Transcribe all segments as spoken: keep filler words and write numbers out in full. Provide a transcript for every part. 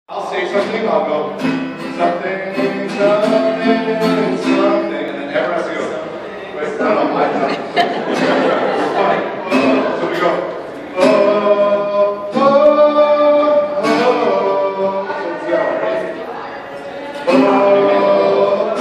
I'll say something, I'll go, something, something, something, and then everyone has to go, wait, no, no, I know. It's funny. Oh, so we go, oh, oh, oh, oh. So it's yellow, right? Oh, oh,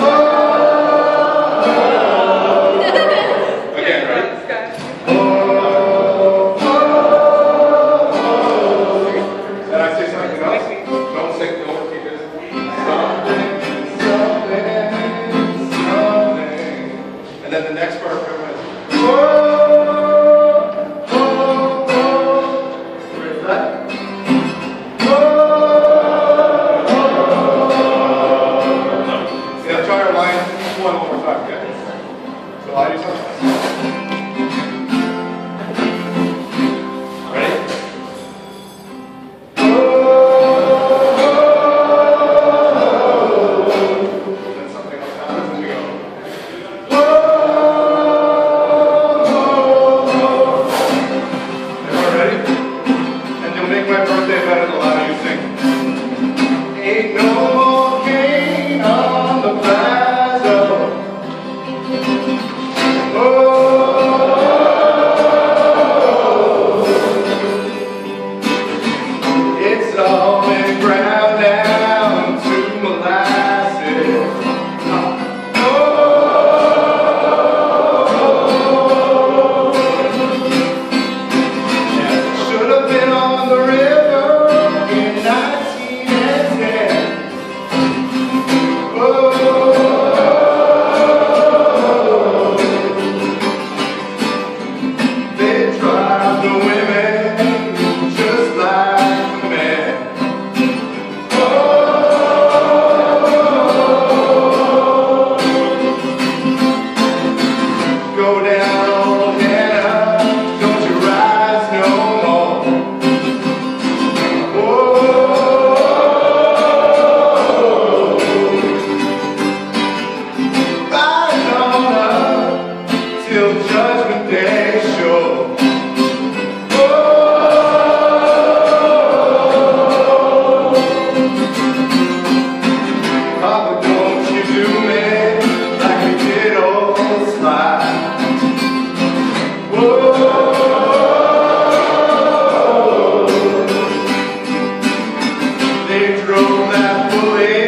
oh. Again, right? Oh, oh, oh. And I say something else. Don't say, don't keep it. Something, something, something. And then the next part, everyone is, whoa, whoa, whoa. Where's that? Whoa, whoa. See, I'll try our line one more time, okay? So I do something. Judgment Day show. Oh, Papa, don't you do me like you did old Sly. Whoa, they drove that bullet